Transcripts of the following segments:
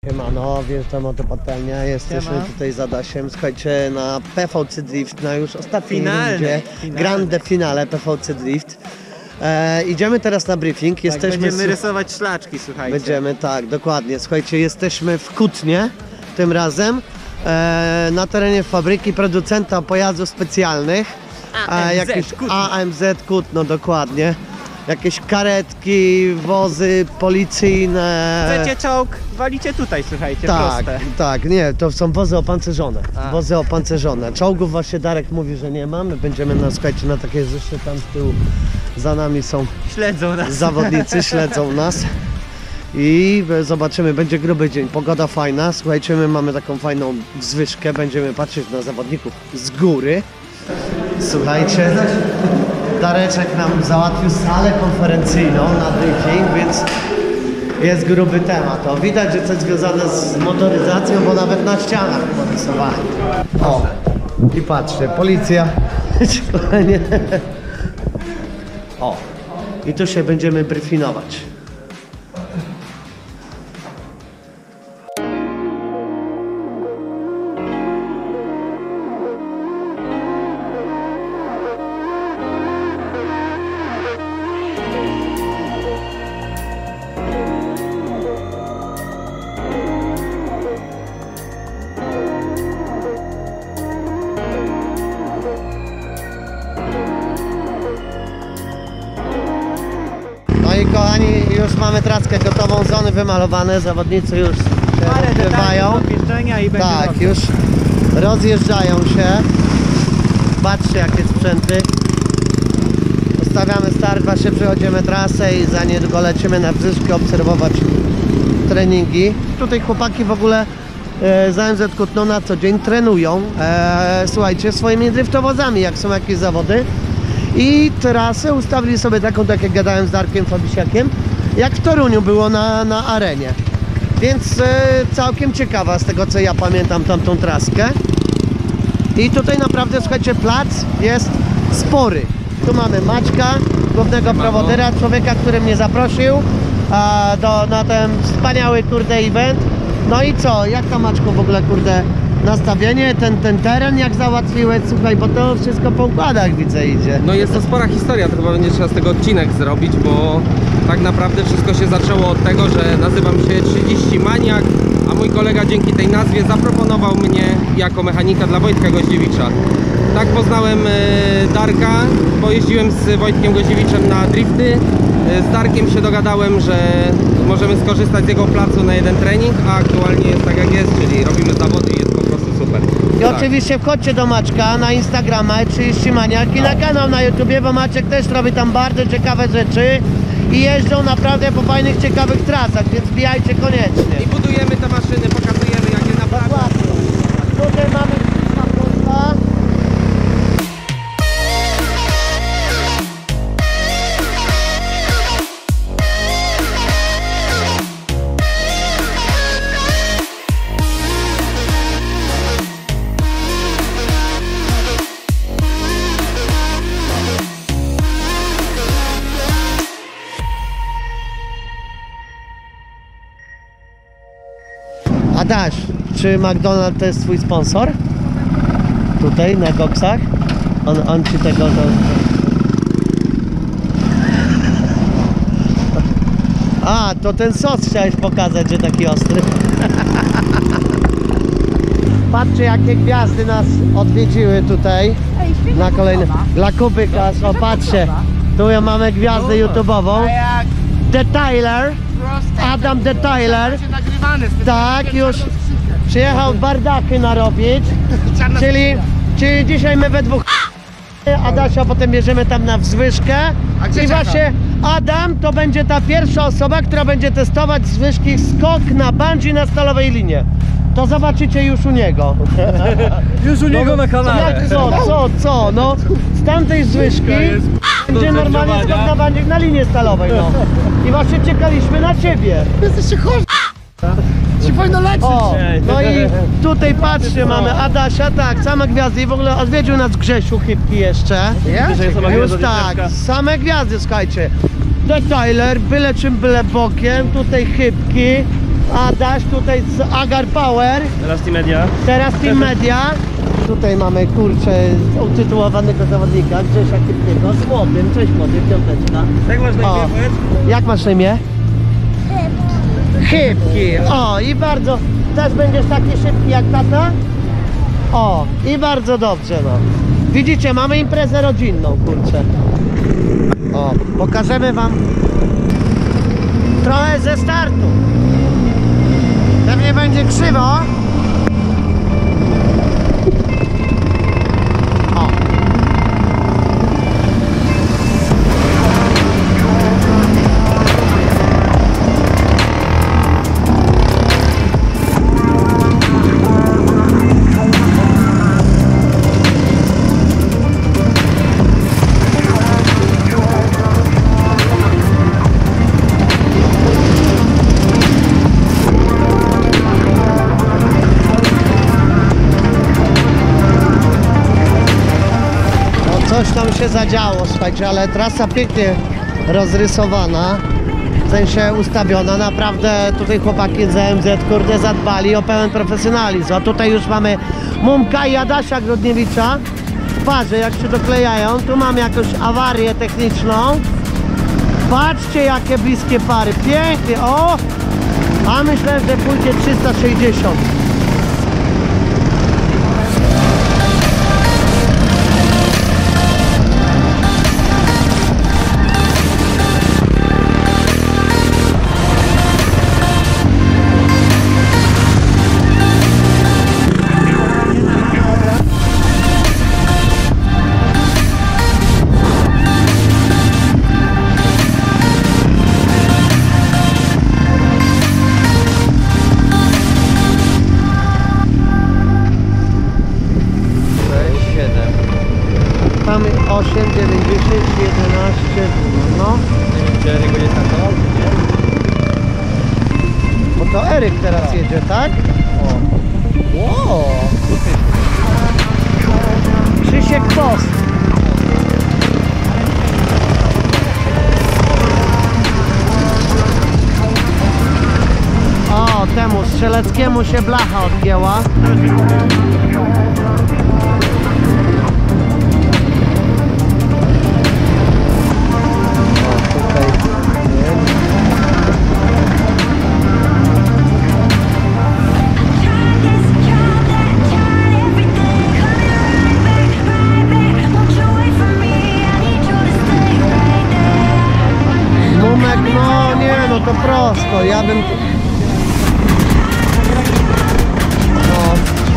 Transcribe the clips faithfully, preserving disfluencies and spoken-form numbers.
Siemano, wjeżdżam o to patelnia, jesteśmy Siema. tutaj z Adasiem, słuchajcie, na P V C Drift, na już ostatniej rundzie, grande finale P V C Drift. E, idziemy teraz na briefing, tak, jesteśmy... Będziemy rysować szlaczki, słuchajcie. Będziemy, tak, dokładnie, słuchajcie, jesteśmy w Kutnie tym razem, e, na terenie fabryki producenta pojazdów specjalnych. A M Z, jakieś Kutno. A M Z Kutno, dokładnie. Jakieś karetki, wozy policyjne. Chcecie czołg? Walicie tutaj, słuchajcie, Tak, proste. tak, nie, to są wozy opancerzone. A. Wozy opancerzone. Czołgów właśnie Darek mówi, że nie ma. My będziemy na, słuchajcie, na takie rzeczy tam z tyłu za nami są Śledzą nas. zawodnicy, śledzą nas. I zobaczymy, będzie gruby dzień, pogoda fajna. Słuchajcie, my mamy taką fajną zwyżkę, będziemy patrzeć na zawodników z góry. Słuchajcie, Dareczek nam załatwił salę konferencyjną na briefing, więc jest gruby temat. O, widać, że coś związane z motoryzacją, bo nawet na ścianach porysowali. O, i patrzcie, policja. O, i tu się będziemy briefingować. No i kochani, już mamy traskę gotową, zony wymalowane, zawodnicy już się rozgrywają. I będzie Tak, dobrze. już rozjeżdżają się. Patrzcie, jakie sprzęty. Ustawiamy start, właśnie przechodzimy trasę i za niedługo lecimy na brzyżkę obserwować treningi. Tutaj chłopaki w ogóle e, z A M Z Kutno na co dzień trenują, e, słuchajcie, swoimi driftowozami, jak są jakieś zawody. I trasę ustawili sobie taką, tak jak gadałem z Darkiem Fabisiakiem, jak w Toruniu było na, na arenie. Więc e, całkiem ciekawa z tego, co ja pamiętam, tamtą traskę. I tutaj naprawdę, słuchajcie, plac jest spory. Tu mamy Maćka, głównego prowodera, człowieka, który mnie zaprosił a, do, na ten wspaniały, kurde, event. No i co, jak tam, Maćku, w ogóle, kurde, nastawienie, ten, ten teren jak załatwiłeś, słuchaj, bo to wszystko po układach, widzę, idzie. No jest to spora historia, to chyba będzie trzeba z tego odcinek zrobić, bo tak naprawdę wszystko się zaczęło od tego, że nazywam się trzydzieści Maniak, a mój kolega dzięki tej nazwie zaproponował mnie jako mechanika dla Wojtka Goździewicza. Tak poznałem Darka, bo jeździłem z Wojtkiem Goździewiczem na drifty. Z Darkiem się dogadałem, że możemy skorzystać z jego placu na jeden trening, a aktualnie jest tak jak jest, czyli robimy zawody i jest po prostu super. I tak. Oczywiście wchodźcie do Maćka na Instagrama trzydzieści Maniak i na kanał na YouTubie, bo Maciek też robi tam bardzo ciekawe rzeczy i jeżdżą naprawdę po fajnych, ciekawych trasach, więc wbijajcie koniecznie. I budujemy te maszyny, pokazujemy jak je naprawić. Tutaj mamy Polska. Adaś, czy McDonald's to jest twój sponsor? Tutaj na koksach? On, on ci tego... To... A, to ten sos chciałeś pokazać, że taki ostry. Patrzcie, jakie gwiazdy nas odwiedziły tutaj na kolejny... Dla Kuby Kaso, patrzcie. Tu mamy gwiazdę YouTube'ową. The Tyler. Adam The Tyler. Tak, już przyjechał bardachy narobić. Czyli, czyli dzisiaj my we dwóch Adasia potem bierzemy tam na wzwyżkę. I właśnie Adam to będzie ta pierwsza osoba, która będzie testować zwyżki skok na bungee na stalowej linie. To zobaczycie już u niego. Już u niego na kanale. Jak co, co, co, no z tamtej zwyżki będzie normalnie skok na bungee na linię stalowej, no. I właśnie czekaliśmy na ciebie. Jesteście chorzy. Się powinno lecieć. O, no i tutaj patrzcie, mamy Adasia, tak, same gwiazdy i w ogóle odwiedził nas Grzesiu Chybki jeszcze. Już tak, same gwiazdy, słuchajcie. The Tyler, byle czym, byle bokiem, tutaj Chybki. Adaś tutaj z Agar Power, Teraz Team Media. teraz Team Media. Tutaj mamy, kurczę, utytułowanego zawodnika Grzesia Kipniego z młodym. Cześć młody, piąteczka. Jak masz na O, imię, powiedz? jak masz na imię? Chybki. O, i bardzo, też będziesz taki szybki jak tata? O, i bardzo dobrze, no. Widzicie, mamy imprezę rodzinną, kurczę. O, pokażemy wam trochę ze startu. Pewnie będzie krzywo. O. Coś tam się zadziało, słuchajcie, ale trasa pięknie rozrysowana, w sensie ustawiona. Naprawdę tutaj chłopaki z E M Z, kurde, zadbali o pełen profesjonalizm. A tutaj już mamy Mumka i Adasia Grodniewicza w parze, jak się doklejają. Tu mamy jakąś awarię techniczną. Patrzcie, jakie bliskie pary, pięknie, o! A myślę, że pójdzie trzysta sześćdziesiąt. Tam osiem, dziewięć, dziesięć, jedenaście, no. Jerry go nie startował, nie? Bo to Eryk teraz jedzie, tak? O. Wow. Krzysiek Post. O, temu Strzeleckiemu się blacha odgięła. Mumek, no nie, no to prosto, ja bym... No.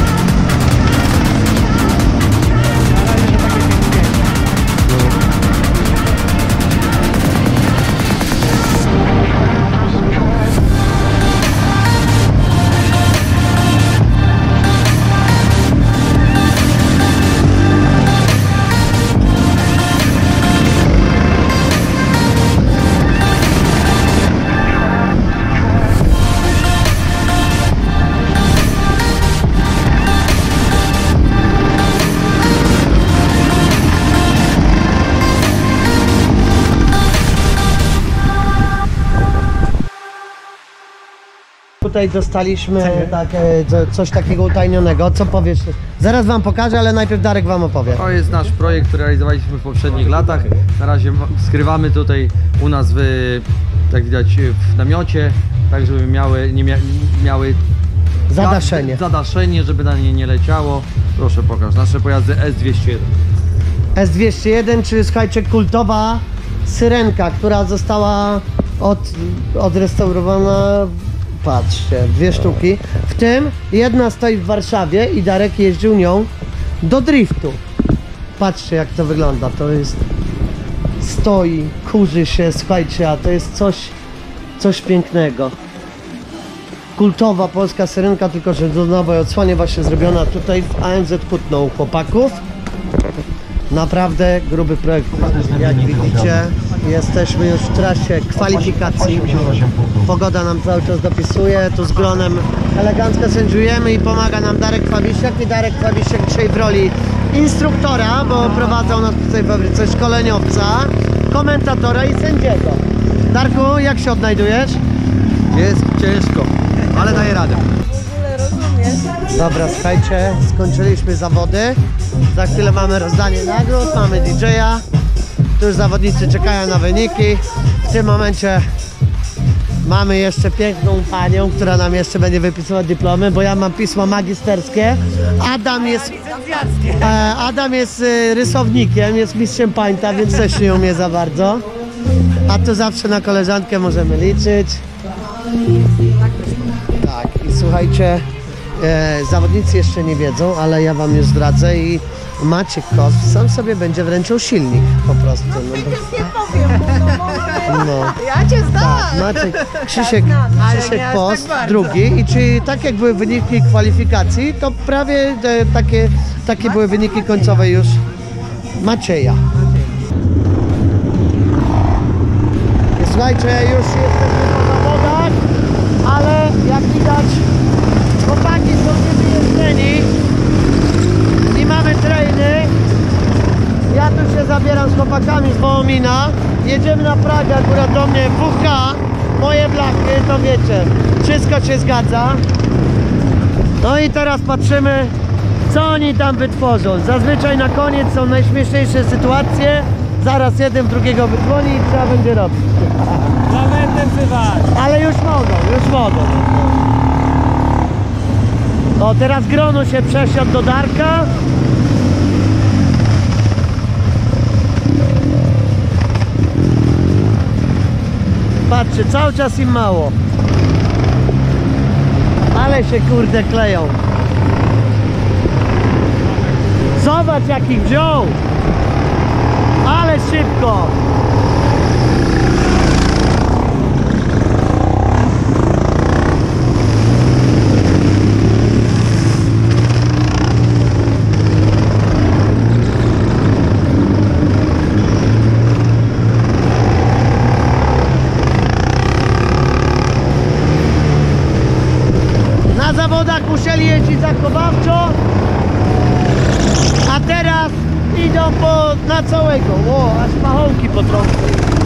Tutaj dostaliśmy tak, e, co- coś takiego utajnionego. Co powiesz? Zaraz wam pokażę, ale najpierw Darek wam opowie. To jest nasz projekt, który realizowaliśmy w poprzednich latach. Na razie ma- skrywamy tutaj u nas w, jak widać, w namiocie, tak żeby miały, nie mia, miały Zadaszenie. zadaszenie, żeby na nie nie leciało. Proszę pokaż, nasze pojazdy S dwieście jeden. S dwieście jeden, czyli słuchajcie, kultowa syrenka, która została od, odrestaurowana. Patrzcie, dwie sztuki. W tym jedna stoi w Warszawie i Darek jeździł nią do driftu. Patrzcie, jak to wygląda. To jest... Stoi, kurzy się, słuchajcie, a to jest coś, coś pięknego. Kultowa polska syrenka, tylko że do nowej odsłonie właśnie zrobiona tutaj w A M Z Kutno u chłopaków. Naprawdę gruby projekt. Jak widzicie, jesteśmy już w trasie kwalifikacji. Pogoda nam cały czas dopisuje. Tu z gronem elegancko sędziujemy i pomaga nam Darek Fawisiak. I Darek Fawisiak dzisiaj w roli instruktora, bo prowadzą nas tutaj w fabryce szkoleniowca, komentatora i sędziego. Darku, jak się odnajdujesz? Jest ciężko. ale daję radę. Dobra, słuchajcie, skończyliśmy zawody. Za chwilę mamy rozdanie nagród, mamy D J-a. Tu już zawodnicy czekają na wyniki. W tym momencie mamy jeszcze piękną panią, która nam jeszcze będzie wypisywać dyplomy, bo ja mam pismo magisterskie. Adam jest, e, Adam jest e, rysownikiem, jest mistrzem pańta, więc też nie umie za bardzo. A tu zawsze na koleżankę możemy liczyć. Tak, i słuchajcie, e, zawodnicy jeszcze nie wiedzą, ale ja wam już zdradzę i Maciek Kos sam sobie będzie wręczał silnik po prostu. No, bo, no. Ja cię znam! Tak, Maciek, Krzysiek, Ale Krzysiek nie aż Post, tak bardzo. drugi. I czy tak jak były wyniki kwalifikacji, to prawie e, takie, takie były wyniki końcowe już Macieja. I słuchajcie, już jesteśmy po zawodach, ale jak widać, chłopaki są niewyjeżdżeni i mamy trainy. Ja tu się zabieram z chłopakami z Wołomina. Jedziemy na Pragę, akurat do mnie W H, moje blachy, to wiecie, wszystko się zgadza. No i teraz patrzymy, co oni tam wytworzą. Zazwyczaj na koniec są najśmieszniejsze sytuacje. Zaraz jeden drugiego wydzwoni i trzeba będzie robić. Lawetę wzywać. Ale już mogą, już mogą. O, teraz Gronu się przesiadł do Darka. Patrzcie, cały czas im mało. Ale się kurde kleją. Zobacz jak ich wziął. Ale szybko. Na zawodach musieli jeździć zachowawczo, a teraz idą po, na całego. O, aż pachołki potrącą.